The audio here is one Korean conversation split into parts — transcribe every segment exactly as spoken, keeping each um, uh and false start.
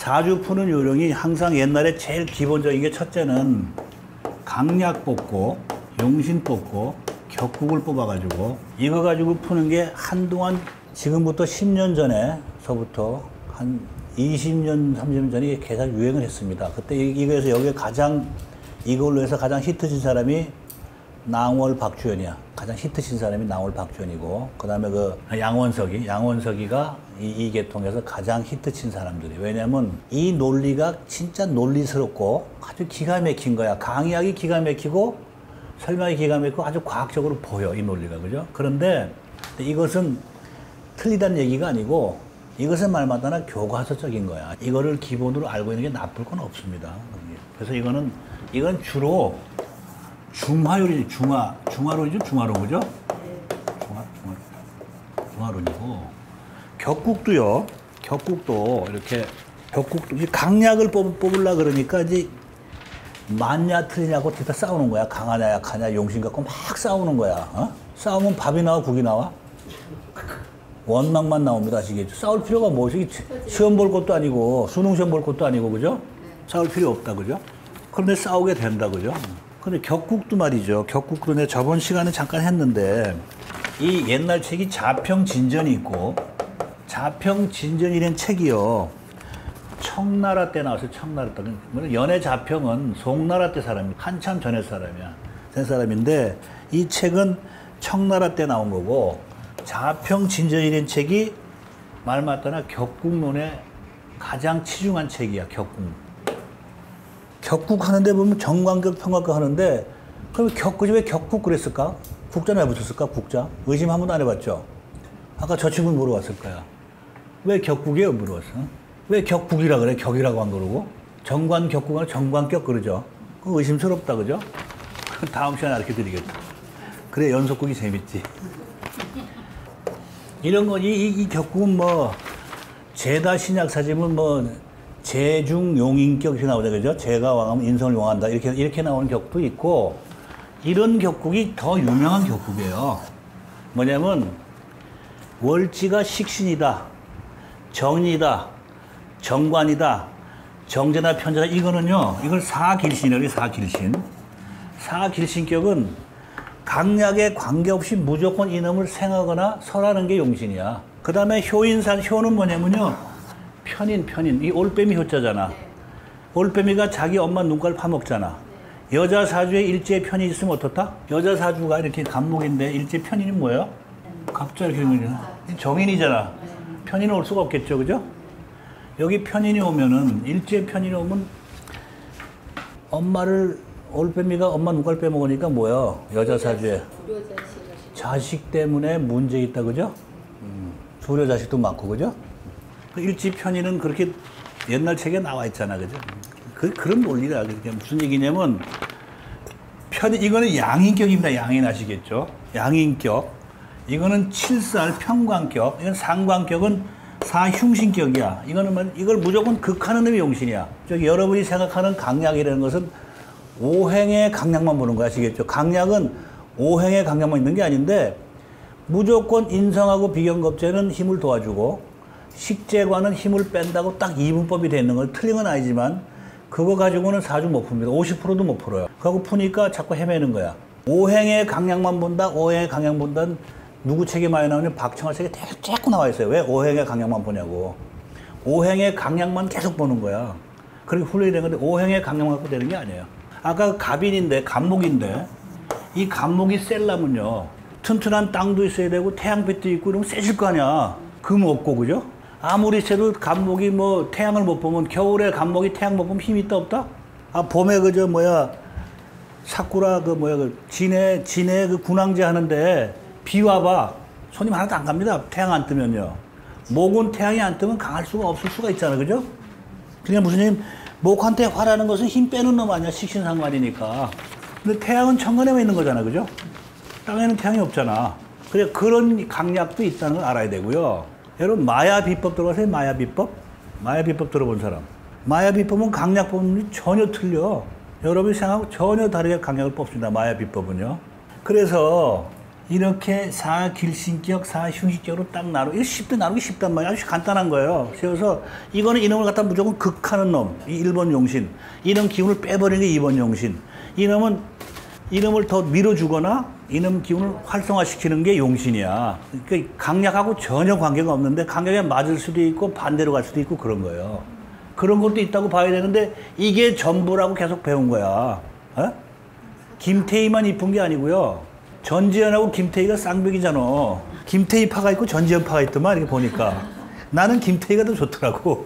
사주 푸는 요령이 항상 옛날에 제일 기본적인 게 첫째는 강약 뽑고 용신 뽑고 격국을 뽑아가지고 이거 가지고 푸는 게 한동안 지금부터 십 년 전에서부터 한 이십 년, 삼십 년 전에 계속 유행을 했습니다. 그때 이거에서 여기에 가장 이걸로 해서 가장 히트친 사람이 낭월 박주현이야. 가장 히트친 사람이 낭월 박주현이고, 그 다음에 그 양원석이, 양원석이가 이, 이 계통에서 가장 히트친 사람들이. 왜냐면 이 논리가 진짜 논리스럽고 아주 기가 막힌 거야. 강의학이 기가 막히고 설명이 기가 막히고 아주 과학적으로 보여, 이 논리가. 그죠? 그런데 이것은 틀리다는 얘기가 아니고 이것은 말마다나 교과서적인 거야. 이거를 기본으로 알고 있는 게 나쁠 건 없습니다. 그래서 이거는, 이건 주로 중화요리, 중화, 중화론이죠? 중화론, 그죠? 중화, 중화, 중화론이고. 격국도요, 격국도 이렇게, 격국도, 강약을 뽑, 뽑으려 그러니까 이제 맞냐, 틀리냐고 뒤다 싸우는 거야. 강하냐, 약하냐, 용신 갖고 막 싸우는 거야. 어? 싸우면 밥이 나와, 국이 나와? 원망만 나옵니다. 아시겠죠? 싸울 필요가 뭐지? 시험 볼 것도 아니고, 수능 시험 볼 것도 아니고, 그죠? 싸울 필요 없다, 그죠? 그런데 싸우게 된다, 그죠? 근데 격국도 말이죠. 격국도 내가 저번 시간에 잠깐 했는데, 이 옛날 책이 자평진전이 있고, 자평진전이라는 책이요, 청나라 때 나왔어요. 청나라 때. 연애 자평은 송나라 때 사람이, 한참 전에 사람이야. 전 사람인데, 이 책은 청나라 때 나온 거고, 자평진전이라는 책이 말 맞다나 격국론에 가장 치중한 책이야. 격국. 격국 하는데 보면 정관격, 평각격 하는데, 그럼 격국이 왜 격국 그랬을까? 국자는 왜 붙였을까? 국자? 의심 한 번도 안 해봤죠? 아까 저 친구는 물어봤을 거야. 왜 격국이에요? 물어봤어. 왜 격국이라 그래? 격이라고 안 그러고? 정관격국 아니라 정관격 그러죠? 그거 의심스럽다, 그죠? 다음 시간에 알려 드리겠다. 그래, 연속극이 재밌지. 이런 거, 이, 이, 이 격국은 뭐, 제다 신약 사지면 뭐, 재중 용인격 이렇게 나오죠, 그죠? 재가 왕하면 인성을 용한다. 이렇게, 이렇게 나오는 격도 있고, 이런 격국이 더 유명한 격국이에요. 뭐냐면, 월지가 식신이다, 정이다, 정관이다, 정제나 편제다. 이거는요, 이걸 사길신이라고 해요, 사길신. 사길신격은 강약에 관계없이 무조건 이놈을 생하거나 설하는 게 용신이야. 그 다음에 효인산, 효는 뭐냐면요, 편인, 편인. 이 올빼미 효자잖아. 올빼미가 자기 엄마 눈깔 파먹잖아. 여자 사주에 일제의 편이 있으면 어떻다? 여자 사주가 이렇게 간목인데 일제 편인이 뭐예요? 갑자 이렇게 되는 거잖아. 정인이잖아. 편인은 올 수가 없겠죠, 그죠? 여기 편인이 오면은, 일제 편인이 오면 엄마를, 올빼미가 엄마 눈깔 빼먹으니까 뭐야? 여자 사주에. 자식 때문에 문제 있다, 그죠? 음, 불효 자식도 많고, 그죠? 일지 편의는 그렇게 옛날 책에 나와 있잖아, 그죠? 그, 그런 논리라. 그러니까 무슨 얘기냐면, 편의, 이거는 양인격입니다. 양인 아시겠죠? 양인격. 이거는 칠살 평관격. 이건 상관격은 사흉신격이야. 이거는, 이걸 무조건 극하는 놈이 용신이야. 저기 여러분이 생각하는 강약이라는 것은 오행의 강약만 보는 거 아시겠죠? 강약은 오행의 강약만 있는 게 아닌데, 무조건 인성하고 비견겁제는 힘을 도와주고, 식재관은 힘을 뺀다고 딱 이분법이 되어 있는 건 틀린 건 아니지만, 그거 가지고는 사주 못 풉니다. 오십 퍼센트도 못 풀어요. 그거 푸니까 자꾸 헤매는 거야. 오행의 강약만 본다, 오행의 강약 본다는 누구 책에 많이 나오냐면 박청아 책에 되게 자꾸 나와 있어요. 왜 오행의 강약만 보냐고. 오행의 강약만 계속 보는 거야. 그렇게 훈련이 된 건데, 오행의 강약만 갖고 되는 게 아니에요. 아까 갑인인데, 갑목인데, 이 갑목이 셀라면요, 튼튼한 땅도 있어야 되고, 태양빛도 있고, 이러면 세질 거 아니야. 금 없고, 그죠? 아무리 세도 갑목이 뭐 태양을 못 보면, 겨울에 갑목이 태양 못 보면 힘이 있다 없다? 아, 봄에 그저 뭐야, 사쿠라 그 뭐야, 그 진해, 진해 그 군항제 하는데 비 와봐. 손님 하나도 안 갑니다. 태양 안 뜨면요. 목은 태양이 안 뜨면 강할 수가 없을 수가 있잖아, 그죠? 그냥 무슨 얘기, 목한테 화라는 것은 힘 빼는 놈 아니야, 식신상관이니까. 근데 태양은 천간에만 있는 거잖아, 그죠? 땅에는 태양이 없잖아. 그래, 그런 강약도 있다는 걸 알아야 되고요. 여러분, 마야 비법 들어가세요? 마야 비법? 마야 비법 들어본 사람. 마야 비법은 강약 뽑는 게 전혀 틀려. 여러분이 생각하고 전혀 다르게 강약을 뽑습니다. 마야 비법은요. 그래서 이렇게 사길신격, 사흉식격으로 딱 나누, 이거 쉽게 나누기 쉽단 말이야. 아주 간단한 거예요. 그래서 이거는 이놈을 갖다 무조건 극하는 놈, 이 일 번 용신. 이놈 기운을 빼버리는 게 이 번 용신. 이놈은, 이놈을 더 밀어주거나 이놈 기운을 활성화시키는 게 용신이야. 그러니까 강약하고 전혀 관계가 없는데 강약에 맞을 수도 있고 반대로 갈 수도 있고 그런 거예요. 그런 것도 있다고 봐야 되는데 이게 전부라고 계속 배운 거야. 어? 김태희만 이쁜 게 아니고요. 전지현하고 김태희가 쌍벽이잖아. 김태희파가 있고 전지현파가 있더만 이렇게 보니까. 나는 김태희가 더 좋더라고.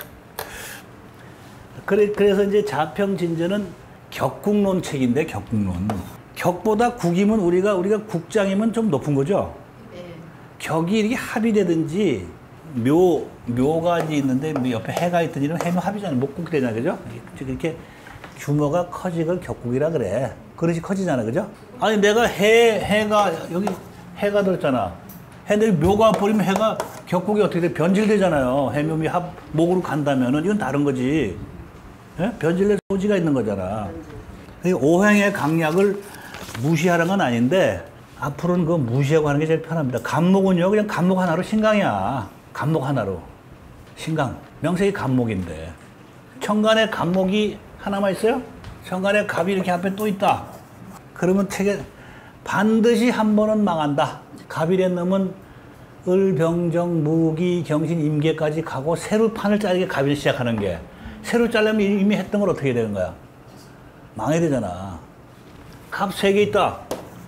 그래, 그래서 이제 자평진전은 격국론책인데 격국론. 격보다 국이면 우리가 우리가 국장이면 좀 높은 거죠. 네. 격이 이렇게 합의되든지 묘 묘가 있는데 옆에 해가 있든지 이런 해묘 합이잖아요. 목국이 되잖아요, 그죠? 이렇게 규모가 커지걸 격국이라 그래. 그릇이 커지잖아, 그죠? 아니 내가 해 해가 여기 해가 들었잖아. 해인데 묘가 버리면 해가 격국이 어떻게 돼? 변질되잖아요. 해묘미 합 목으로 간다면은 이건 다른 거지. 예? 변질될 소지가 있는 거잖아. 오행의 강약을 무시하는 건 아닌데 앞으로는 그거 무시하고 하는 게 제일 편합니다. 간목은요 그냥 간목 하나로 신강이야. 간목 하나로 신강. 명색이 간목인데 천간에 간목이 하나만 있어요? 천간에 갑이 이렇게 앞에 또 있다. 그러면 책에 반드시 한 번은 망한다. 갑이란 놈은 을, 병정, 무기, 경신, 임계까지 가고 새로 판을 짜게 갑이 시작하는 게 새로 짜려면 이미 했던 걸 어떻게 되는 거야? 망해야 되잖아. 갑 세 개 있다.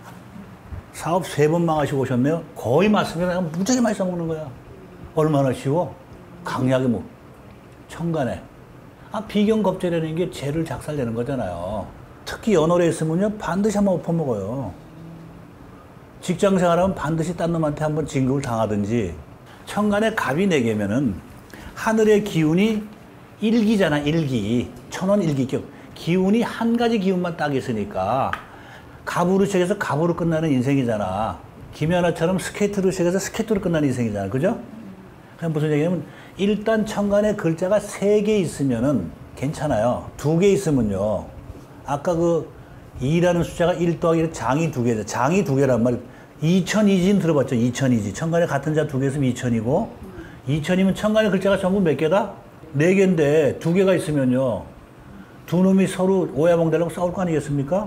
사업 세 번 망하시고 오셨네요. 거의 맞습니다. 무지하게 많이 써먹는 거야. 얼마나 쉬워? 강약이 뭐 천간에. 아, 비경겁절이라는 게 죄를 작살내는 거잖아요. 특히 연월에 있으면요 반드시 한번 엎어먹어요. 직장생활하면 반드시 딴 놈한테 한번 진급을 당하든지. 천간에 갑이 네 개면은 하늘의 기운이 일기잖아. 일기. 천원 일기격. 기운이 한 가지 기운만 딱 있으니까 갑으로 시작해서 갑으로 끝나는 인생이잖아. 김연아처럼 스케이트로 시작해서 스케이트로 끝나는 인생이잖아. 그죠? 그냥 무슨 얘기냐면 일단 천간에 글자가 세 개 있으면은 괜찮아요. 두 개 있으면요. 아까 그 이라는 숫자가 일 더하기 장이 두 개죠. 장이 두 개란 말. 이천이진 들어봤죠? 이천이지. 천간에 같은 자 두 개 있으면 이천이고 이천이면 천간에 글자가 전부 몇 개다? 네 개인데 두 개가 있으면요. 두 놈이 서로 오야봉대라고 싸울 거 아니겠습니까?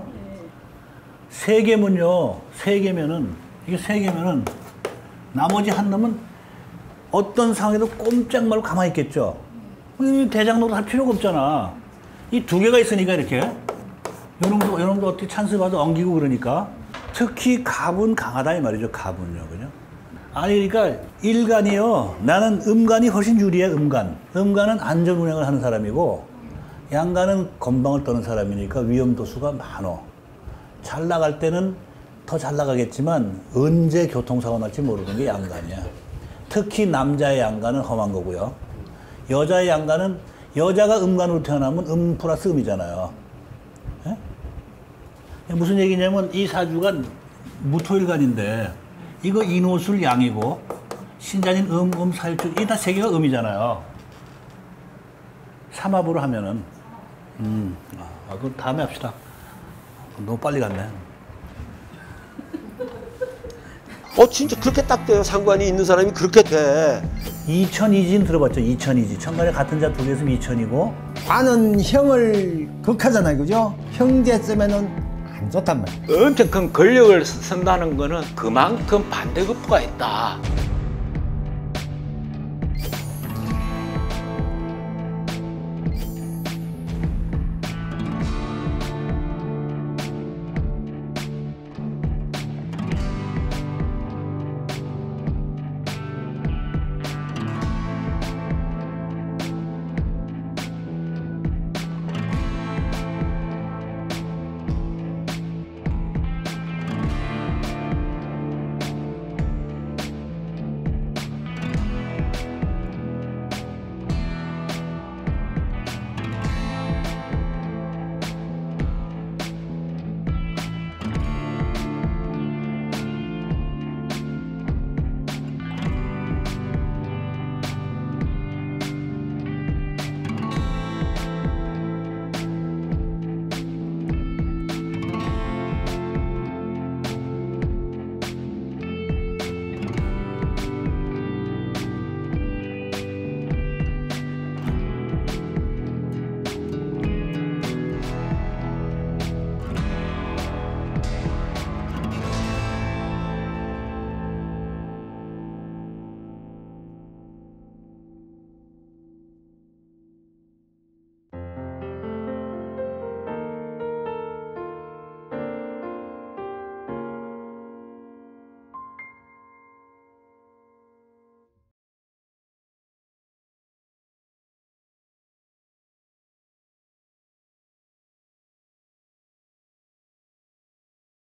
세 개면요. 세 개면은 이게 세 개면은 나머지 한 놈은 어떤 상황에도 꼼짝 말고 가만히 있겠죠. 대장로도 할 필요가 없잖아. 이 두 개가 있으니까 이렇게 요놈도 요놈도 어떻게 찬스 봐도 엉기고 그러니까. 특히 갑은 강하다 이 말이죠. 갑은요, 그죠? 아니 그러니까 일간이요. 나는 음간이 훨씬 유리해. 음간. 음간은 안전 운행을 하는 사람이고 양간은 건방을 떠는 사람이니까 위험 도수가 많어. 잘 나갈 때는 더 잘 나가겠지만 언제 교통사고 날지 모르는 게 양간이야. 특히 남자의 양간은 험한 거고요. 여자의 양간은 여자가 음간으로 태어나면 음 플러스 음이잖아요. 예? 무슨 얘기냐면 이 사주가 무토일간인데 이거 인호술 양이고 신자진 음, 음, 사일주 이 다 세 개가 음이잖아요. 삼합으로 하면은 음, 아, 그럼 다음에 합시다. 너무 빨리 갔네. 어 진짜 그렇게 딱 돼요. 상관이 있는 사람이 그렇게 돼. 이천이진 들어봤죠? 이천이지. 천간에 같은 자 두 개 있으면 이천이고 관은 형을 극하잖아요, 그죠? 형제 쓰면은 안 좋단 말이에요. 엄청 큰 권력을 쓴다는 거는 그만큼 반대급부가 있다.